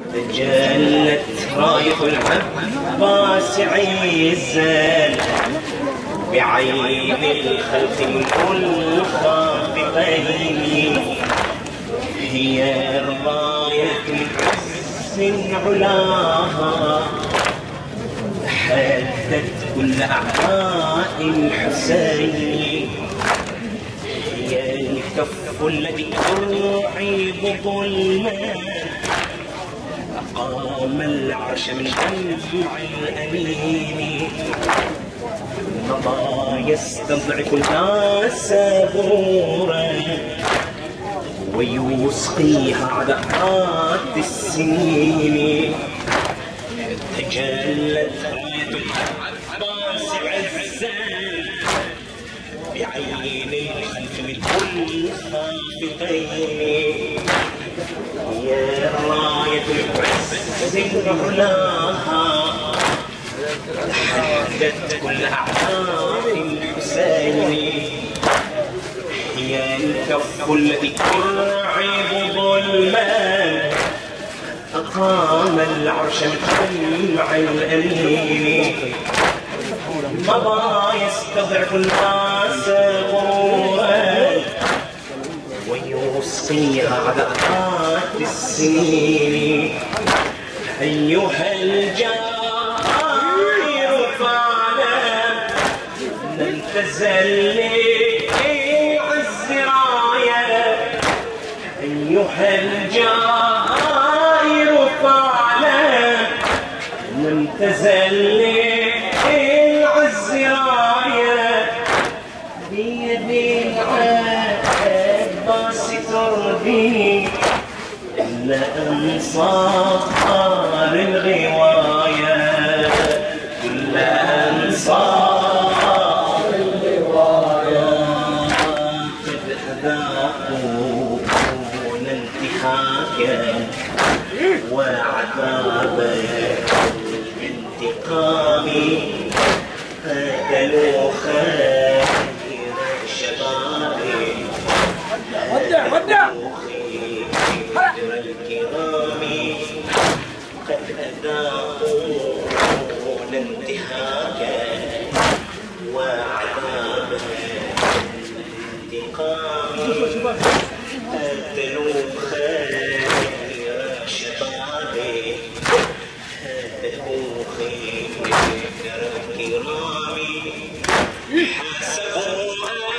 تجلت راية العباس عزا بعين الخلق الخافقين، هي الراية العز علاها حدت كل أعداء الحسين، هي الكف الذي يرعب ظلما أقام العرش من جمع الأمين، مضى يستضعف الناس غرورا ويسقيها عذرات السنين، تجلت راية العباس عزا بعين الخلف الخافقين، هي راية العز علاها تحدت كل أعداء الحسين، هي الكف الذي يرعب ظلما أقام العرش من جمع الأمين، مضى يستضعف الناس غرورا ويسقيها عذرات السنين، أيها الجائر فعلا لن تزل عز راية، أيها الجائر فعلا لن تزل العز راية، بيد العباس تربي إلا أنصار الغواية، كل أنصار الغواية قد أذاقوا انتهاكا وعذابا بانتقامي، قتلوا خير شبابي الكرام، قد أذاقوا انتهاكا وعذابا انتقامي، قتلوا خير شبابي هدأوا خير الكرام، حسبوا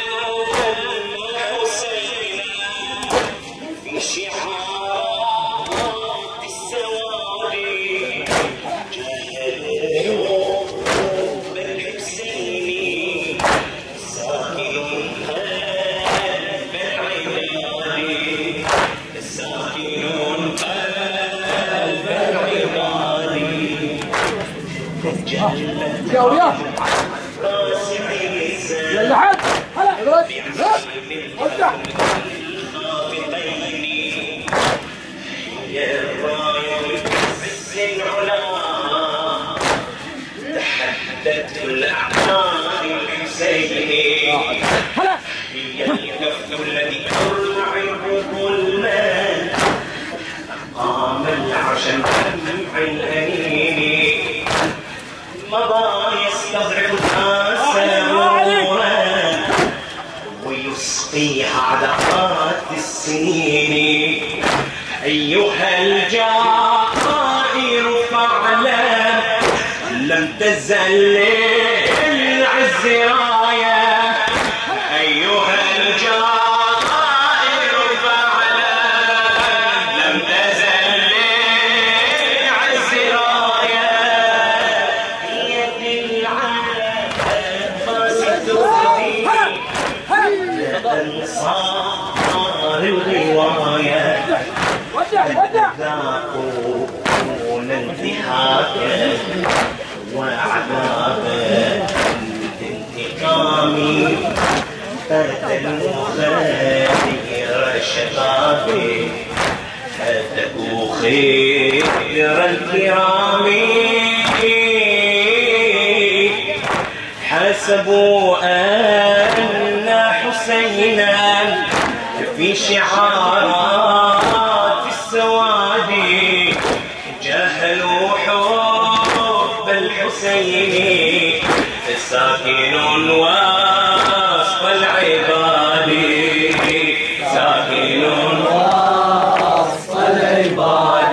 في شعارات السواري، جهلوا بالحسين ساكن قلب العباد، ساكن قلب العباد، تجلت راس عزا يا الراية العز العلا تحدت كل أعداء الحسين، هي الكف الذي يرعب ظلما أقام العرش من جمع الأمين، مضى يستضعف الناس غرورا ويسقيها عذرات السنين، أيها الجائر فعلا لم تزل العز راية، أيها الجائر فعلا لم تزل العز راية، بيد العباس ترضي أنصار الغواية، ذاقوا انتهاكا وعذابا انتقامي، قتلوا خير شبابي هدأوا خير الكرام، حسبوا أن حسينا في شعارات السواد الحسين ساكن وسط العباد ساكن وسط العباد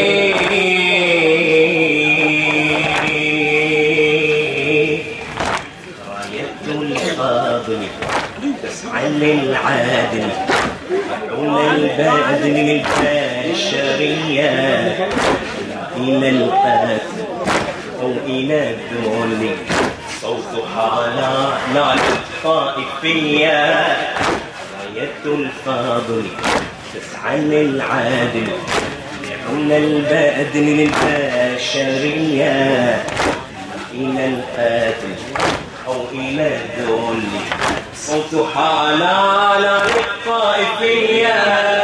راية الفاضل تسعى للعادل حول البادل للبشرية إلى القتل أو إلى الذل صوتها لا للطائفية راية الفاضل تسعى للعادل حول البادل للبشرية إلى القتل أو إلى الذل صوتها لا للطائفية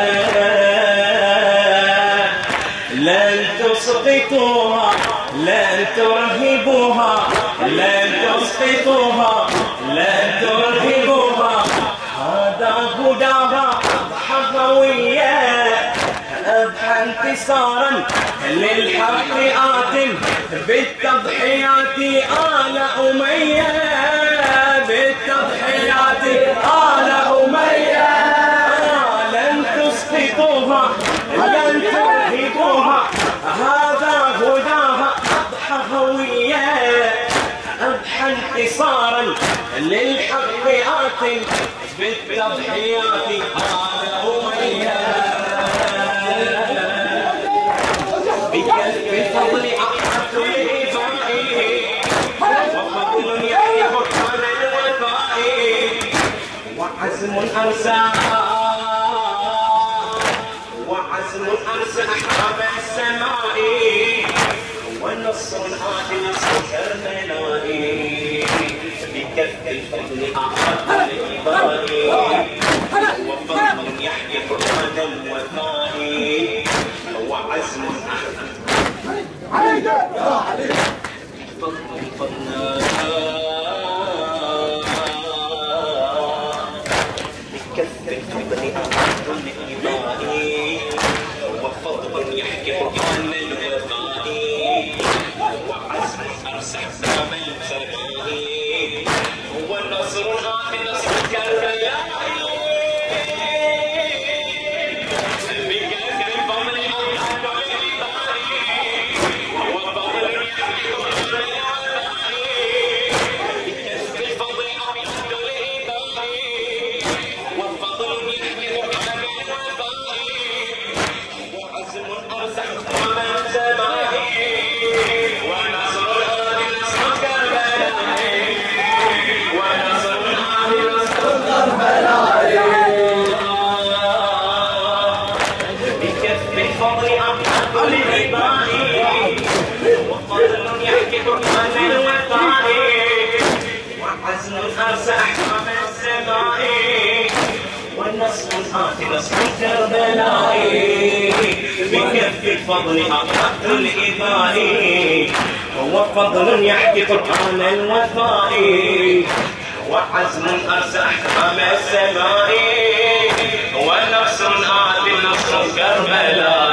لن تسقطوها لن ترهبوها لن تسقطوها لن ترهبوها هذا هداها حظوية أضحى انتصارا للحق آت بالتضحيات آل أمية بالتضحيات آل أمية لن تسقطوها لن ترهبوها هذا هداها أضحى هوية أضحى انتصارا للحق آت بالتضحيات آل أمية بفضل أحد الإبائي وفضل يحيى برهان الوفائي وعزم أرسى أحباب السماء ونصر آت نصر كربلاء بكف الفضل أحد الإبائي وفضل يحيى برهان الوفائي وعزم أحد بكف الفضل أحد الإبائي وفضل يحكي برهان الوفائي وعزم أرسح سام السمائي والنصر آت نصر كربلاء نصر كربلاء بكف الفضل أحد الإبائي وفضل يحكي قرآن الوفاء وعزم أرسى أحكام السماء ونصر آت نصر كربلاء